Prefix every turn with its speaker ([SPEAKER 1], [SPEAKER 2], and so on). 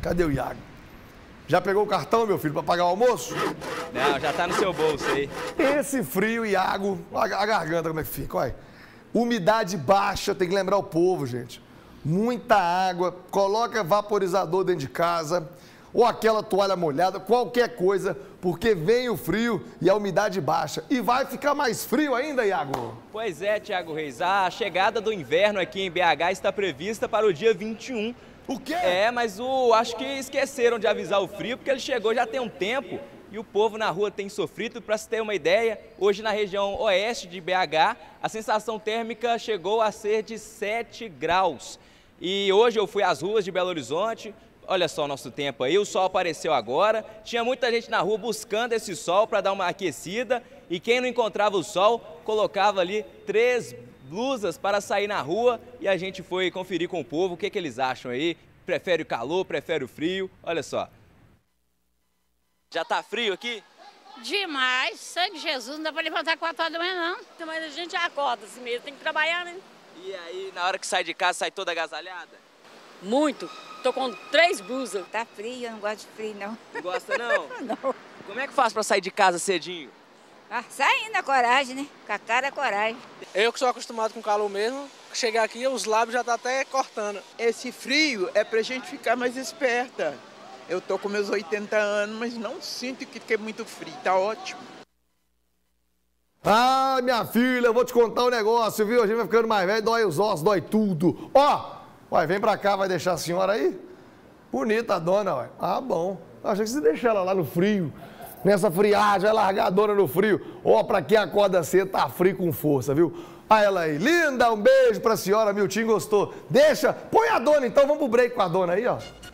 [SPEAKER 1] Cadê o Iago? Já pegou o cartão, meu filho, para pagar o almoço?
[SPEAKER 2] Não, já tá no seu bolso aí.
[SPEAKER 1] Esse frio, Iago, a garganta como é que fica, olha. Umidade baixa, tem que lembrar o povo, gente. Muita água, coloca vaporizador dentro de casa, ou aquela toalha molhada, qualquer coisa, porque vem o frio e a umidade baixa. E vai ficar mais frio ainda, Iago?
[SPEAKER 2] Pois é, Thiago Reis, a chegada do inverno aqui em BH está prevista para o dia 21.
[SPEAKER 1] O quê?
[SPEAKER 2] É, mas acho que esqueceram de avisar o frio, porque ele chegou já tem um tempo e o povo na rua tem sofrido. Para se ter uma ideia, hoje na região oeste de BH, a sensação térmica chegou a ser de 7 graus. E hoje eu fui às ruas de Belo Horizonte, olha só o nosso tempo aí, o sol apareceu agora, tinha muita gente na rua buscando esse sol para dar uma aquecida, e quem não encontrava o sol, colocava ali 3 blusas para sair na rua, e a gente foi conferir com o povo o que eles acham aí. Prefere o calor, prefere o frio, olha só. Já tá frio aqui?
[SPEAKER 3] Demais, sangue de Jesus, não dá pra levantar 4 horas da manhã não.
[SPEAKER 4] Mas a gente acorda assim mesmo, tem que trabalhar, né?
[SPEAKER 2] E aí, na hora que sai de casa, sai toda agasalhada?
[SPEAKER 4] Muito, tô com 3 blusas.
[SPEAKER 5] Tá frio, eu não gosto de frio não.
[SPEAKER 2] Não gosta não?
[SPEAKER 5] Não.
[SPEAKER 2] Como é que faz pra sair de casa cedinho?
[SPEAKER 5] Ah, saindo a coragem, né? Com a cara a coragem.
[SPEAKER 6] Eu que sou acostumado com calor mesmo, chegar aqui os lábios já tá até cortando.
[SPEAKER 7] Esse frio é pra gente ficar mais esperta. Eu tô com meus 80 anos, mas não sinto que é muito frio, tá ótimo.
[SPEAKER 1] Ah, minha filha, eu vou te contar um negócio, viu? A gente vai ficando mais velho, dói os ossos, dói tudo. Ó, vem pra cá, vai deixar a senhora aí? Bonita a dona, ué. Ah, bom. Eu achei que você deixar ela lá no frio. Nessa friagem, vai largar a dona no frio. Ó, pra quem acorda cedo, tá frio com força, viu? Olha ela aí, linda, um beijo pra senhora, Miltinho gostou. Deixa, põe a dona então, vamos pro break com a dona aí, ó.